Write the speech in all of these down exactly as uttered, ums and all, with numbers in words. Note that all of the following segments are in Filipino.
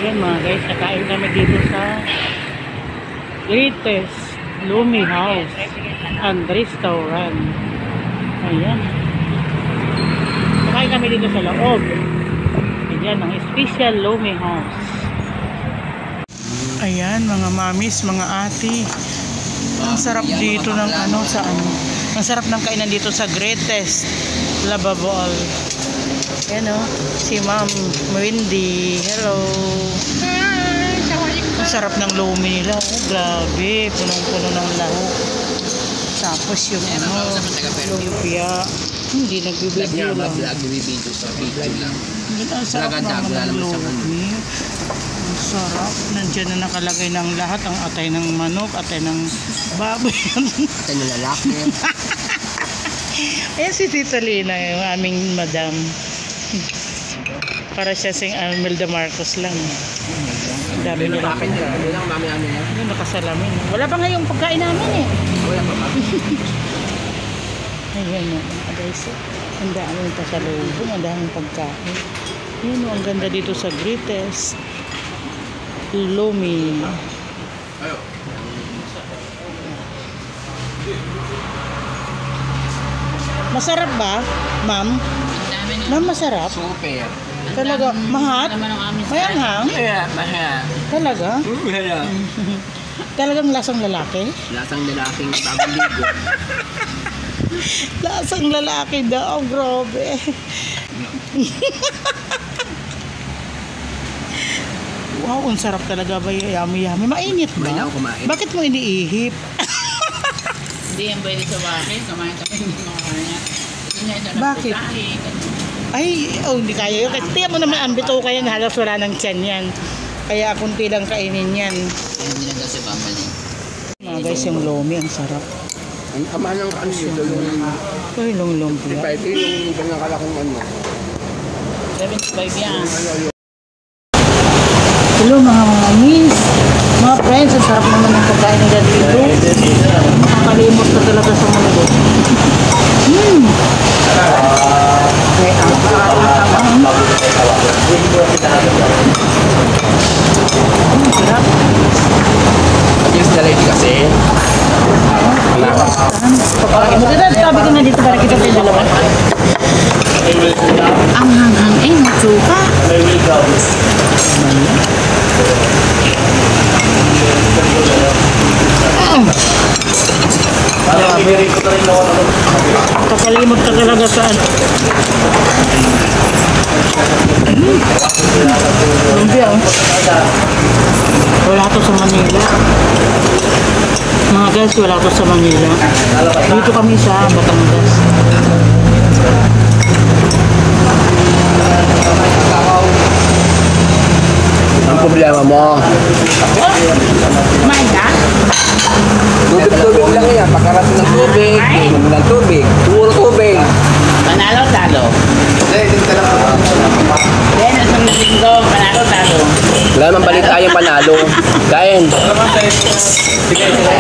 Ayan mga guys, nakain kami dito sa latest Lumi House and Restaurant. Ayan. Nakain kami dito sa loob. Ayan, ang special Lumi House. Ayan mga mamis, mga ate. Ang sarap dito ng ano sa ano. Ang sarap ng kainan dito sa Greatest Lavable. Ayan o, si Ma'am Wendy. Hello. Ang sarap ng lumi nila. Oh, grabe, punong-puno ng lahok. Tapos yung ano, lumpia. Hindi nagbibideo lang. Nagbibideo sa video lang. Ang sarap naman ng lumi. Ang sarap. Nandiyan na nakalagay ng lahat. Ang atay ng manok, atay ng baboy. Atay ng lalaki. Ayan si Tita Lina, yung aming madam. Para siya sing Imelda Marcos lang. Ang dami nila. Ano lang, mami ano yan? Yung nakasalamin. Wala pa ngayong pagkain namin eh. Wala pa pa. Ayan o, mga guys. Ang daming pasalubong, ang daming pagkain. Ayan o, ang ganda dito sa Greatest Lumi. Masarap ba, ma'am? Ma'am, masarap? Super. Talaga, mahat? May anghang? Yeah, mahat. Talaga? Yeah. Talagang lasang lalaki? Lasang lalaking bagong ligo. Lasang lalaki daw, grabe. Wow, ang sarap talaga ba? Yummy-yummy. Mainit ba? Kumain ako kumain. Bakit mo iniihip? Hindi yan pwede sa bakit. Kumain kami ng mga kanya. Bakit? Ay, oh, hindi kaya yun. Kasi tiyan mo naman, ang bito kayo, halos wala ng tiyan yan. Kaya kunti lang kainin yan. Hindi na kasi bamba niya. Mga guys, yung lomi, ang sarap. Ang kamahal ng ano dito, yung Ay, long-long pala. five yung ganyan kalakong ano. seventy-five yan. Hello mga mga miss, mga friends, ang sarap naman ng pagkain nila dito. Nakakalimot ka talaga sa mundo. Hmm. May ang ang ang sarap. Yung sila lady kasi. Pagkain mo dito, sabi ko na dito para kita tayo dalawa. Ang hanghang eh, matsuka. Kakalimot ka talaga saan. Lumpia oh. Wala to sa Manila. Mga guys, wala to sa Manila. Dito kami sa Batangas. Ang problema mo. Kumain ka? Tubig-tubig lang yan. Pagkarating ng tubig, inom ng tubig. Puro tubig. Panalo, talo. Then, isang linggo, panalo, talo. Wala naman balik tayo panalo. Kain. Sige, sige.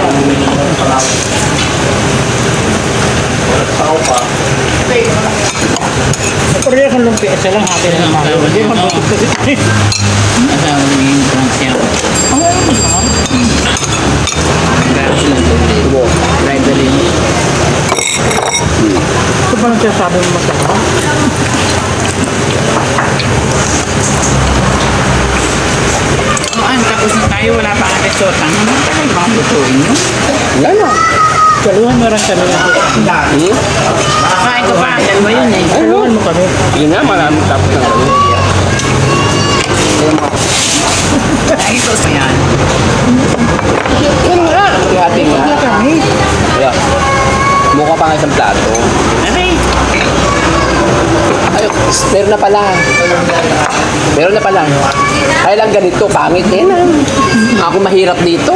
Pariya kang lumpia, isa lang hati na naman. Hindi man bukod kasi. Asawa mo yung transya. Ang ano naman? Grabe lang tubig. Ibo. Rivaling. Ito ba nagsasabi mo masarap? Ano, tapos na tayo, wala pa ang resort. Ano na tayo, mga butuin nyo? Wala na. Kaluhan mo rin kami na. Hmm? Kain ko pa, dalawa yun eh. Kaluhan mo kami. Yun nga, marami tapos ng ano. Ay, ito sa yan. Yun nga. Hati nga. Wala kami. Yeah. Mukha pa nga isang plato. Aray. Ay, meron na pala. Meron na pala. Kaya lang ganito, pangit eh na. Ako mahirap dito.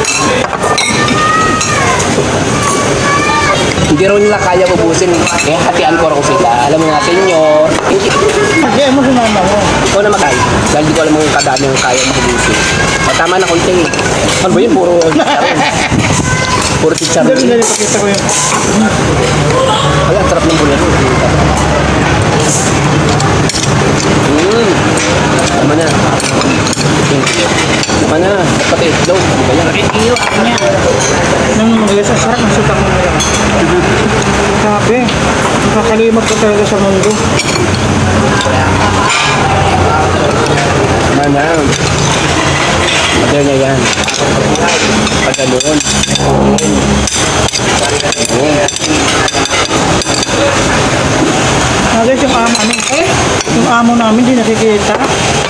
Hindi raw nila kaya ubusin. Eh, hatian ko raw sila. Alam mo nga sa inyo. Hindi mo sumama mo. Ikaw na mag-ay. Dahil di ko alam kung kadami yung kaya makubusin. O, tama na konti. Ano ba yun? Puro chicharon. Puro chicharon. Dali, dali, pakita ko yun. Ay, ang sarap ng bulan. Mmm. Tama na. pati itlog. Di ba yan? Bakit iyo ako niya? Nung guys, ang sarap ng sutang mo nila. Sabi, nakakalimot ko talaga sa mundo. Mana. Madal na yan. Paganoon. Ah, guys, yung amo namin, eh, yung amo namin, di nakikita.